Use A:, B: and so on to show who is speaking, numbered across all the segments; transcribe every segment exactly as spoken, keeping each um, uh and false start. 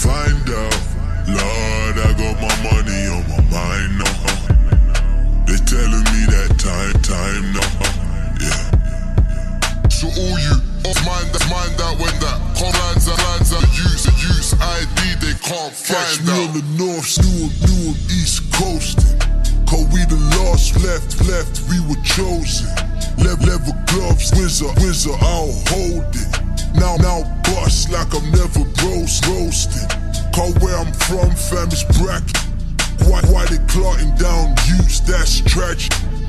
A: find out. Lord, I got my money on my mind now. They telling me that time, time now. Yeah. So all you mind that, mind that when that lines out, lines out, use, use I D, they can't find out. Catch me on the north, new, new east coasting. Cause we the lost, left, left, we were chosen. Leather, leather gloves, whizzer, whizzer, I'll hold it. Now, now bust like I'm never roast, roasted. Cause where I'm from, fam, is bracket. Why, why they clotting down youths, that's tragic.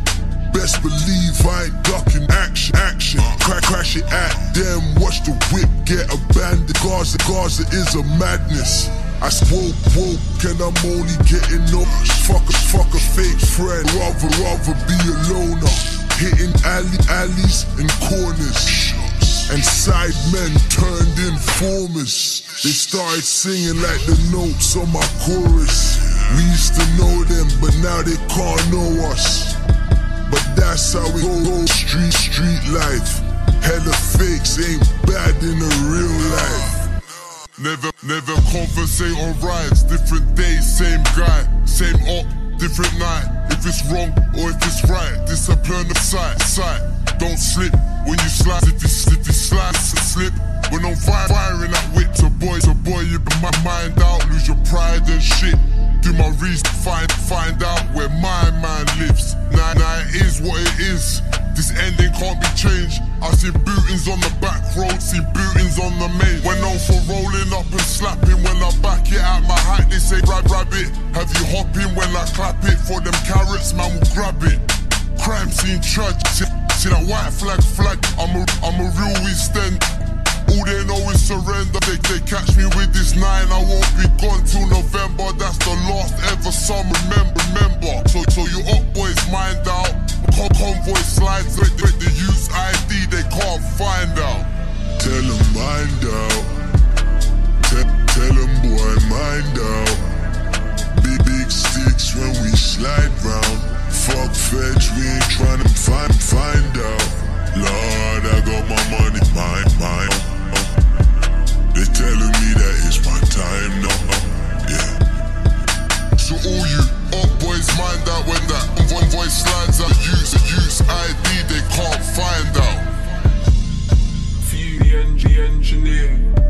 A: Best believe I ain't ducking action, action. Crack, crash it at them, watch the whip get abandoned. Gaza, Gaza is a madness. I spoke, woke, and I'm only getting no fuck a, fuck a fake friend. Rather, rather be a loner. Hitting alley, alleys and corners. And side men turned informers. They started singing like the notes on my chorus. We used to know them, but now they can't know us. But that's how we go, street, street life. Hella fakes ain't bad in the real life. Never, never conversate on rides. Different days, same guy. Same op, different night. If it's wrong or if it's right, discipline of sight, sight. Don't slip when you slide. If you slip, you slide, slip. When I'm fire, firing at wits, a boy, a boy, you put my mind out, lose your pride and shit. Do my reason, find, find out where my man lives. Now, now it is what it is. This ending can't be changed. I see bootings on the back road, see bootings on the main. When known for rolling up and slapping, when I back it out my hat, they say grab, grab it. Have you hopping when I clap it? For them carrots, man will grab it. Crime scene trudge, see, see that white flag flag. I'm a, I'm a real East End. All they know is surrender. They, they catch me with this nine, I won't be gone till November. That's the last ever summer, remember, remember. So, so you up boys, mind out. Con convoy slides, with the, the use I D, they can't find out. Tell them mind out. Tell, tell them boy, mind out. Big, big sticks when we slide round. Fuck fetch, we ain't trying to find, find out. Lord, I got my money, mine, mine. They telling me that it's my time now, yeah. So all you up boys, mind out when that convoy slides out. Use, use I D, they can't find out.
B: Few the engineer.